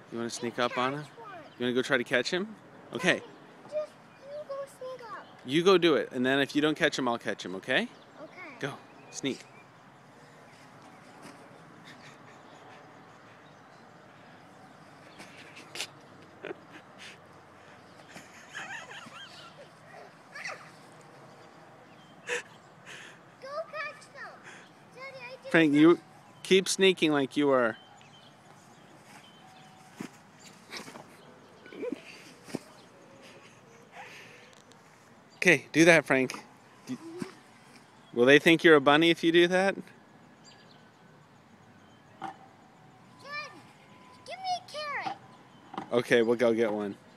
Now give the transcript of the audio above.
You want to sneak up on him? You want to go try to catch him? Okay. Just you go sneak up. You go do it, and then if you don't catch him, I'll catch him, okay? Okay. Go. Sneak. Go catch them. Daddy, I did Frank, you keep sneaking like you are. Okay, do that, Frank. Will they think you're a bunny if you do that? Daddy, give me a carrot. Okay, we'll go get one.